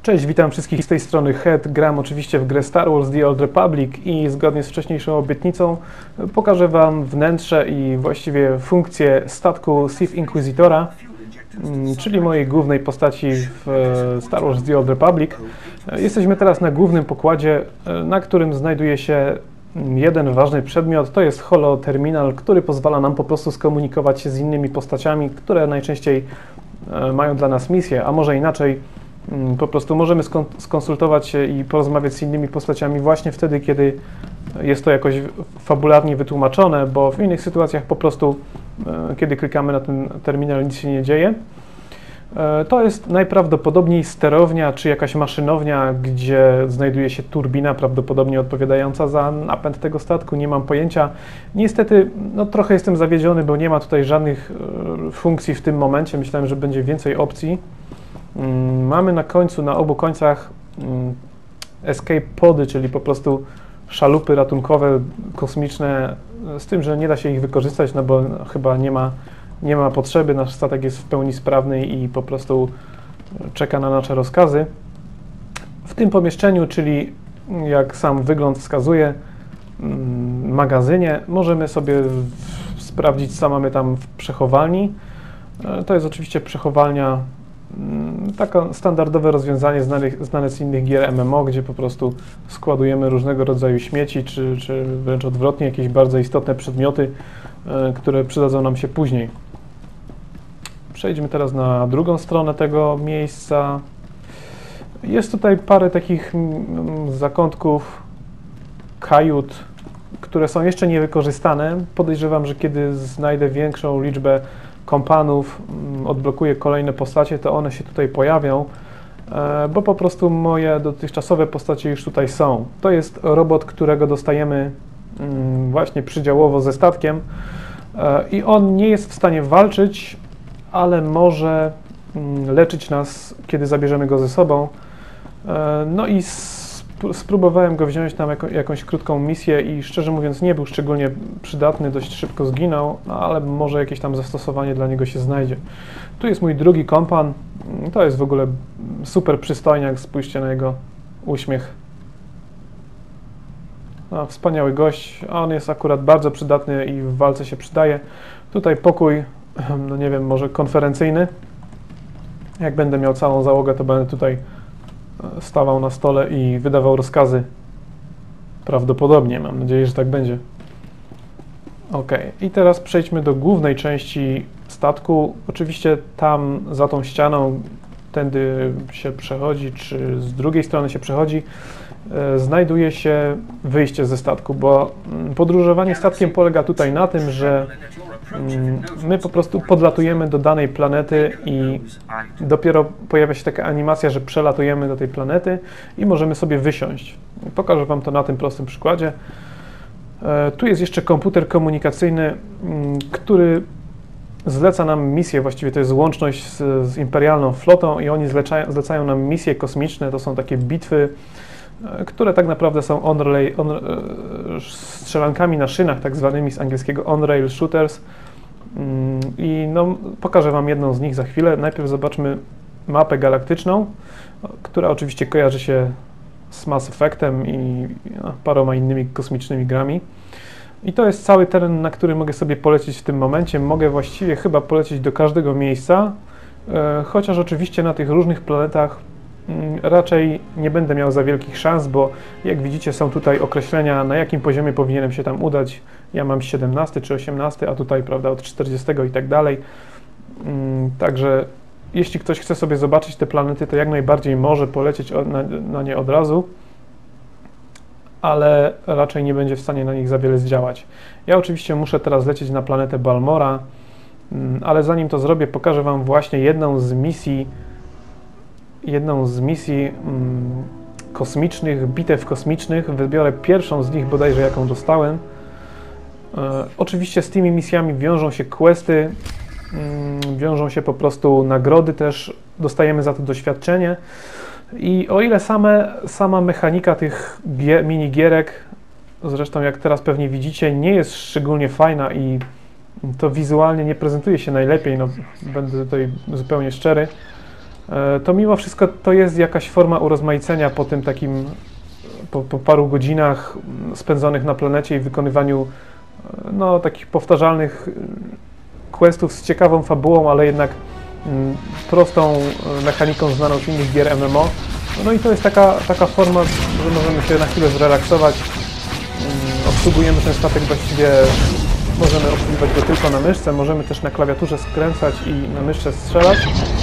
Cześć, witam wszystkich z tej strony Head. Gram oczywiście w grę Star Wars The Old Republic i zgodnie z wcześniejszą obietnicą pokażę Wam wnętrze i właściwie funkcję statku Sith Inquisitora, czyli mojej głównej postaci w Star Wars The Old Republic. Jesteśmy teraz na głównym pokładzie, na którym znajduje się jeden ważny przedmiot. To jest holoterminal, który pozwala nam po prostu skomunikować się z innymi postaciami, które najczęściej mają dla nas misję, a może inaczej. Po prostu możemy skonsultować się i porozmawiać z innymi postaciami właśnie wtedy, kiedy jest to jakoś fabularnie wytłumaczone, bo w innych sytuacjach po prostu, kiedy klikamy na ten terminal, nic się nie dzieje. To jest najprawdopodobniej sterownia czy jakaś maszynownia, gdzie znajduje się turbina, prawdopodobnie odpowiadająca za napęd tego statku. Nie mam pojęcia. Niestety, trochę jestem zawiedziony, bo nie ma tutaj żadnych funkcji w tym momencie. Myślałem, że będzie więcej opcji. Mamy na końcu, na obu końcach escape pody, czyli po prostu szalupy ratunkowe, kosmiczne, z tym, że nie da się ich wykorzystać, no bo chyba nie ma potrzeby, nasz statek jest w pełni sprawny i po prostu czeka na nasze rozkazy. W tym pomieszczeniu, czyli jak sam wygląd wskazuje, magazynie, możemy sobie sprawdzić, co mamy tam w przechowalni. To jest oczywiście przechowalnia, takie standardowe rozwiązanie znane z innych gier MMO, gdzie po prostu składujemy różnego rodzaju śmieci, czy wręcz odwrotnie, jakieś bardzo istotne przedmioty, które przydadzą nam się później. Przejdźmy teraz na drugą stronę tego miejsca. Jest tutaj parę takich zakątków, kajut, które są jeszcze niewykorzystane. Podejrzewam, że kiedy znajdę większą liczbę kompanów, odblokuję kolejne postacie, to one się tutaj pojawią, bo po prostu moje dotychczasowe postacie już tutaj są. To jest robot, którego dostajemy właśnie przydziałowo ze statkiem i on nie jest w stanie walczyć, ale może leczyć nas, kiedy zabierzemy go ze sobą. No i spróbowałem go wziąć na jakąś krótką misję i szczerze mówiąc nie był szczególnie przydatny, dość szybko zginął, ale może jakieś tam zastosowanie dla niego się znajdzie. Tu jest mój drugi kompan, to jest w ogóle super przystojniak, spójrzcie na jego uśmiech. No, wspaniały gość, on jest akurat bardzo przydatny i w walce się przydaje. Tutaj pokój, no nie wiem, może konferencyjny. Jak będę miał całą załogę, to będę tutaj stawał na stole i wydawał rozkazy. Prawdopodobnie, mam nadzieję, że tak będzie. Ok, i teraz przejdźmy do głównej części statku. Oczywiście tam, za tą ścianą, tędy się przechodzi, czy z drugiej strony się przechodzi, znajduje się wyjście ze statku, bo podróżowanie statkiem polega tutaj na tym, że my po prostu podlatujemy do danej planety i dopiero pojawia się taka animacja, że przelatujemy do tej planety i możemy sobie wysiąść. Pokażę Wam to na tym prostym przykładzie. Tu jest jeszcze komputer komunikacyjny, który zleca nam misję, właściwie to jest łączność z imperialną flotą i oni zlecają nam misje kosmiczne, to są takie bitwy, które tak naprawdę są strzelankami na szynach, tak zwanymi z angielskiego on-rail shooters. I pokażę Wam jedną z nich za chwilę. Najpierw zobaczmy mapę galaktyczną, która oczywiście kojarzy się z Mass Effectem i paroma innymi kosmicznymi grami. I to jest cały teren, na który mogę sobie polecieć w tym momencie. Mogę właściwie chyba polecieć do każdego miejsca, chociaż oczywiście na tych różnych planetach raczej nie będę miał za wielkich szans, bo jak widzicie są tutaj określenia, na jakim poziomie powinienem się tam udać. Ja mam 17 czy 18, a tutaj, prawda, od 40 i tak dalej. Także jeśli ktoś chce sobie zobaczyć te planety, to jak najbardziej może polecieć na nie od razu, ale raczej nie będzie w stanie na nich za wiele zdziałać. Ja oczywiście muszę teraz lecieć na planetę Balmora, ale zanim to zrobię, pokażę Wam właśnie jedną z misji kosmicznych, bitew kosmicznych. Wybiorę pierwszą z nich, bodajże jaką dostałem. Oczywiście z tymi misjami wiążą się questy, wiążą się po prostu nagrody też, dostajemy za to doświadczenie. I o ile sama mechanika tych minigierek, zresztą jak teraz pewnie widzicie, nie jest szczególnie fajna i to wizualnie nie prezentuje się najlepiej, no będę tutaj zupełnie szczery, to mimo wszystko to jest jakaś forma urozmaicenia po tym takim, po paru godzinach spędzonych na planecie i wykonywaniu no, takich powtarzalnych questów z ciekawą fabułą, ale jednak prostą mechaniką znaną z innych gier MMO. No i to jest taka forma, że możemy się na chwilę zrelaksować. Obsługujemy ten statek właściwie, możemy obsługiwać go tylko na myszce, możemy też na klawiaturze skręcać i na myszce strzelać.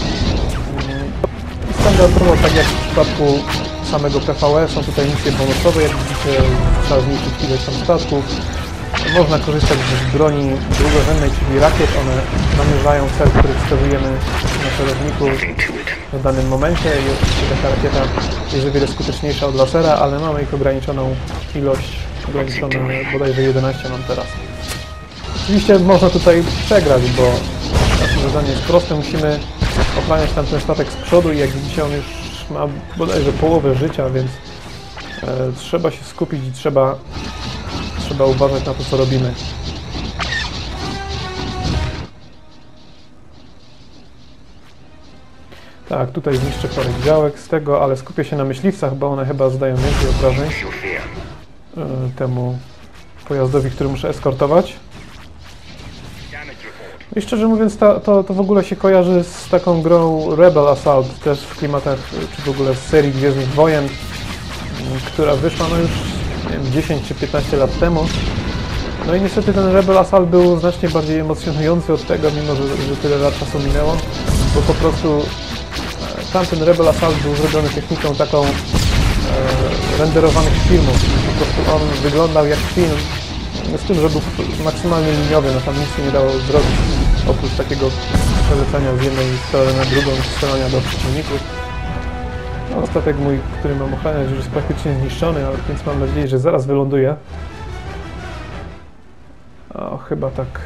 Standardowo, tak jak w przypadku samego PvE, są tutaj misje bonusowe, jak widzicie, trzeba zniszczyć ileś tam statków. Można korzystać z broni drugorzędnej, czyli rakiet. One namierzają cel, który wskazujemy na celowniku w danym momencie i oczywiście taka rakieta jest o wiele skuteczniejsza od lasera, ale mamy ich ograniczoną ilość, ograniczoną bodajże 11 mam teraz. Oczywiście można tutaj przegrać, bo nasze zadanie jest proste, musimy ochraniać tamten statek z przodu i jak widzicie on już ma bodajże połowę życia, więc trzeba się skupić i trzeba uważać na to, co robimy. Tak, tutaj zniszczę parę działek z tego, ale skupię się na myśliwcach, bo one chyba zadają więcej obrażeń temu pojazdowi, który muszę eskortować. I szczerze mówiąc, to w ogóle się kojarzy z taką grą Rebel Assault, też w klimatach, czy w ogóle z serii Gwiezdnych Wojen, która wyszła no już nie wiem, 10 czy 15 lat temu. No i niestety ten Rebel Assault był znacznie bardziej emocjonujący od tego, mimo że tyle lat czasu minęło, bo po prostu tamten Rebel Assault był zrobiony techniką taką renderowanych filmów. Po prostu on wyglądał jak film, z tym, że był maksymalnie liniowy, no tam nic się nie dało zrobić, oprócz takiego przelecenia z jednej strony na drugą, strzelania do przeciwników. No, statek mój, który mam ochraniać, już jest praktycznie zniszczony, więc mam nadzieję, że zaraz wyląduje. O, chyba tak.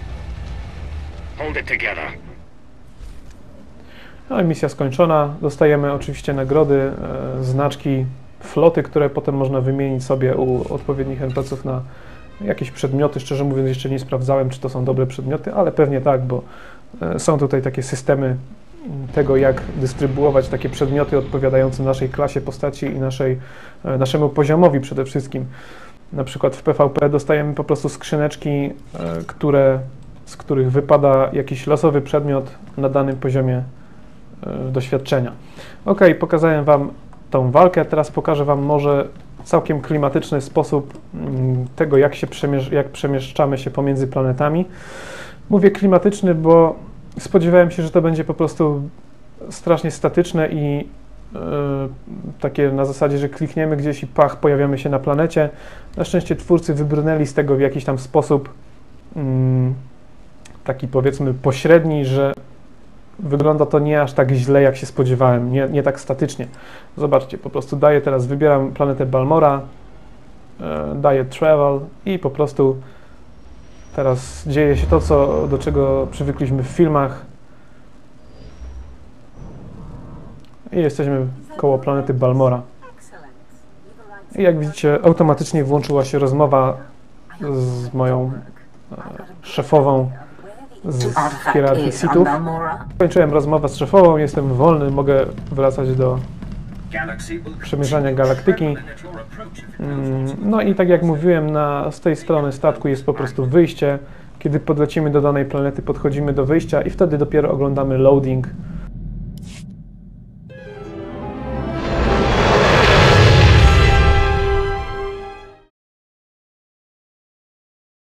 No i misja skończona. Dostajemy oczywiście nagrody, znaczki floty, które potem można wymienić sobie u odpowiednich NPC-ów na jakieś przedmioty. Szczerze mówiąc, jeszcze nie sprawdzałem, czy to są dobre przedmioty, ale pewnie tak, bo są tutaj takie systemy tego, jak dystrybuować takie przedmioty odpowiadające naszej klasie postaci i naszemu poziomowi przede wszystkim. Na przykład w PvP dostajemy po prostu skrzyneczki, z których wypada jakiś losowy przedmiot na danym poziomie doświadczenia. Ok, pokazałem Wam tą walkę, teraz pokażę Wam może całkiem klimatyczny sposób tego, jak przemieszczamy się pomiędzy planetami. Mówię klimatyczny, bo spodziewałem się, że to będzie po prostu strasznie statyczne i takie na zasadzie, że klikniemy gdzieś i pach, pojawiamy się na planecie. Na szczęście twórcy wybrnęli z tego w jakiś tam sposób taki powiedzmy pośredni, że wygląda to nie aż tak źle, jak się spodziewałem, nie tak statycznie. Zobaczcie, po prostu wybieram planetę Balmora, daję Travel i po prostu teraz dzieje się to, do czego przywykliśmy w filmach. I jesteśmy koło planety Balmora. I jak widzicie, automatycznie włączyła się rozmowa z moją szefową z hierarchii Sithów. Skończyłem rozmowę z szefową, jestem wolny, mogę wracać do przemierzania galaktyki. No i tak jak mówiłem, z tej strony statku jest po prostu wyjście. Kiedy podlecimy do danej planety, podchodzimy do wyjścia i wtedy dopiero oglądamy loading